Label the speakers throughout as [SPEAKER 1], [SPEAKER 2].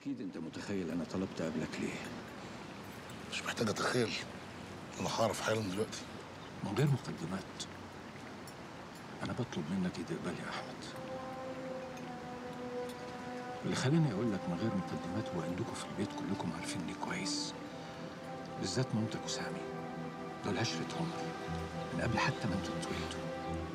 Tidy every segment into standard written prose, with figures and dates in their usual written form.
[SPEAKER 1] اكيد انت متخيل انا طلبت قبلك ليه.
[SPEAKER 2] مش محتاج اتخيل، انا هعرف حالا دلوقتي.
[SPEAKER 1] من غير مقدمات، انا بطلب منك تقبل يا احمد. اللي خلاني اقول لك من غير مقدمات هو انكم في البيت كلكم عارفيني كويس، بالذات مامتك وسامي، دول عشرة عمر من قبل حتى ما انتوا اتولدوا.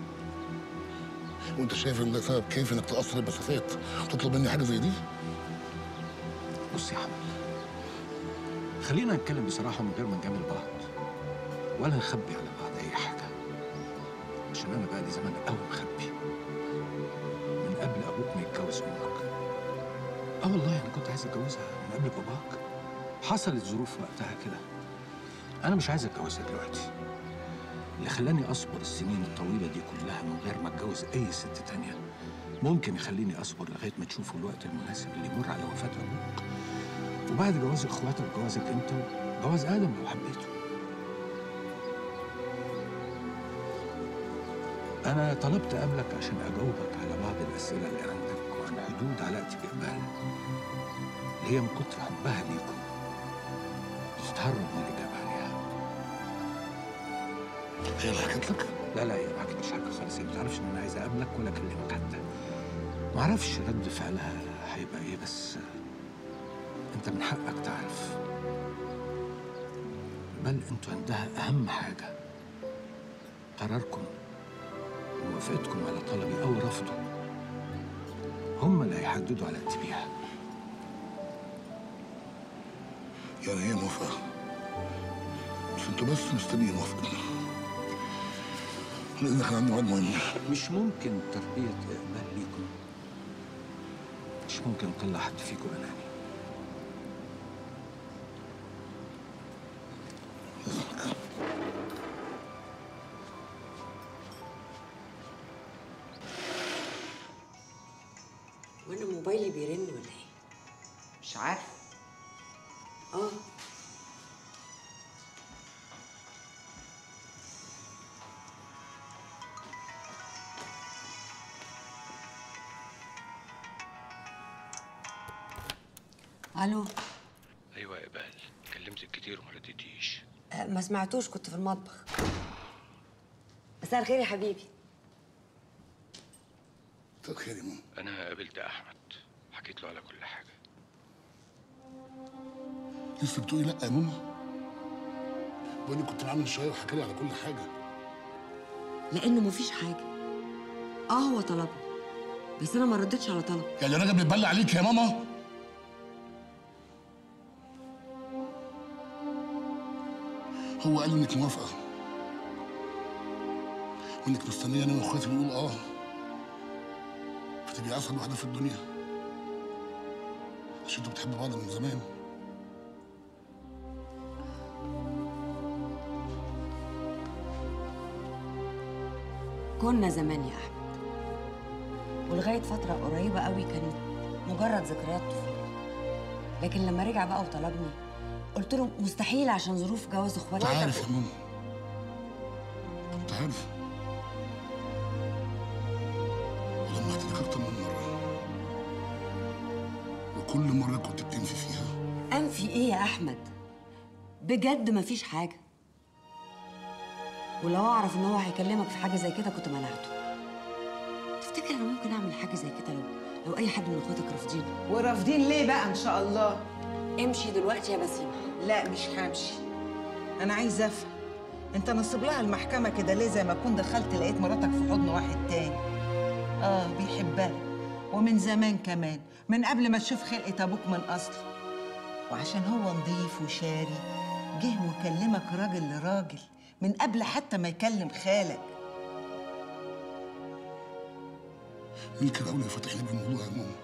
[SPEAKER 2] وانت شايف ان ده سبب كيف انك تقصر المسافات وتطلب مني حاجه زي دي؟
[SPEAKER 1] بص يا احمد، خلينا نتكلم بصراحه من غير ما نجامل بعض ولا نخبي على بعض اي حاجه، عشان انا بقالي زمان قوي مخبي من قبل ابوك ما يتجوز امك. والله انا كنت عايز اتجوزها من قبل باباك، حصلت ظروف وقتها كده. انا مش عايز اتجوزها دلوقتي. اللي خلاني اصبر السنين الطويله دي كلها من غير ما اتجوز اي ست تانيه ممكن يخليني اصبر لغايه ما تشوفوا الوقت المناسب اللي يمر على وفاه ابوك، وبعد جواز اخواتك وجوازك انت وجواز ادم لو حبيته. انا طلبت قبلك عشان اجاوبك على بعض الاسئله اللي عندك وعن حدود علاقتي باقبال، اللي هي من كتر حبها ليكم بتتهرب من الاجابه عليها.
[SPEAKER 2] هي اللي حكت لك؟
[SPEAKER 1] لا هي ما حكتليش حاجه خالص، هي ما تعرفش ان انا عايز اقابلك ولا اكلمك حتى. ما اعرفش رد فعلها هيبقى ايه، بس انت من حقك تعرف. بل انتوا عندها اهم حاجه، قراركم وموافقتكم على طلبي او رفضه هم اللي هيحددوا علاقتي بيها.
[SPEAKER 2] يعني هي موافقه، بس انتوا بس مستنيين موافقتنا، لان احنا عندنا ميعاد مهم.
[SPEAKER 1] مش ممكن تربيه اقبال ليكم، مش ممكن اطلع حد فيكم اناني.
[SPEAKER 3] وانا موبايلي بيرن ولا ايه؟
[SPEAKER 4] مش عارفه.
[SPEAKER 3] اه الو.
[SPEAKER 1] ايوه يا اقبال، كلمتك كتير وما رديتيش.
[SPEAKER 3] ما سمعتوش، كنت في المطبخ. مساء الخير يا حبيبي.
[SPEAKER 2] مساء الخير يا ماما.
[SPEAKER 1] انا قابلت احمد، حكيت له على كل حاجه.
[SPEAKER 2] لسه بتقولي لا يا ماما؟ بقول لك كنت معاه من شويه وحكى لي على كل حاجه.
[SPEAKER 3] لانه مفيش حاجه. هو طلبه بس انا ما ردتش على طلب.
[SPEAKER 2] يعني الراجل بيتبلى عليك يا ماما؟ هو قال انك موافقه وانك مستنيه انا واخواتي بنقول فتبقي اسعد واحده في الدنيا، عشان انتوا بتحبوا بعض من زمان.
[SPEAKER 3] كنا زمان يا احمد، ولغايه فتره قريبه قوي كانت مجرد ذكريات طفوله، لكن لما رجع بقى وطلبني قلت له مستحيل عشان ظروف جواز اخواتي.
[SPEAKER 2] كنت عارف يا ماما، كنت عارف، ولما احكي لك اكتر من مره وكل مره كنت بتنفي فيها.
[SPEAKER 3] انفي ايه يا احمد؟ بجد مفيش حاجه، ولو اعرف ان هو هيكلمك في حاجه زي كده كنت منعته. تفتكر انا ممكن اعمل حاجه زي كده لو اي حد من اخواتك رافضين؟
[SPEAKER 4] ورافضين ليه بقى ان شاء الله؟
[SPEAKER 3] امشي دلوقتي يا بسيمه.
[SPEAKER 4] لا مش همشي، انا عايزه افهم انت نصب لها المحكمه كده ليه؟ زي ما كنت دخلت لقيت مراتك في حضن واحد تاني. بيحبها ومن زمان كمان، من قبل ما تشوف خلقه ابوك من اصله، وعشان هو نضيف وشاري جه وكلمك راجل لراجل من قبل حتى ما يكلم خالك.
[SPEAKER 2] مين كان اولى يفتح لي بالموضوع يا ماما؟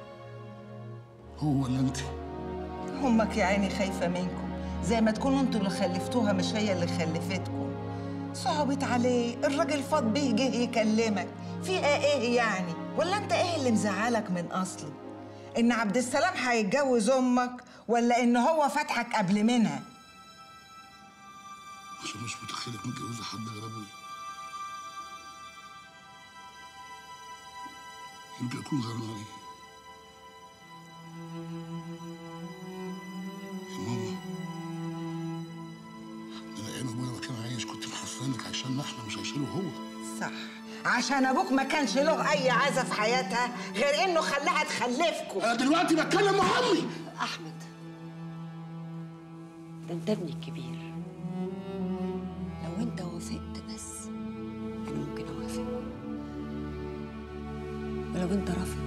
[SPEAKER 2] هو ولا انت؟
[SPEAKER 4] امك يا عيني خايفه منكم، زي ما تكونوا انتوا اللي خلفتوها مش هي اللي خلفتكم. صعبت عليه، الراجل فاض بيه جه يكلمك، في ايه يعني؟ ولا انت ايه اللي مزعلك من اصله؟ ان عبد السلام هيتجوز امك ولا ان هو فتحك قبل منها؟
[SPEAKER 2] عشان مش متخيلك متجوزه حد غير ابويا. يمكن اكون غيران عليه. له هو.
[SPEAKER 4] صح، عشان ابوك ما كانش له اي عزة في حياتها غير انه خلاها تخلفكم.
[SPEAKER 2] انا دلوقتي بتكلم مع امي.
[SPEAKER 3] احمد، ده انت ابني الكبير، لو انت وافقت بس انا ممكن اوافق، ولو انت رافض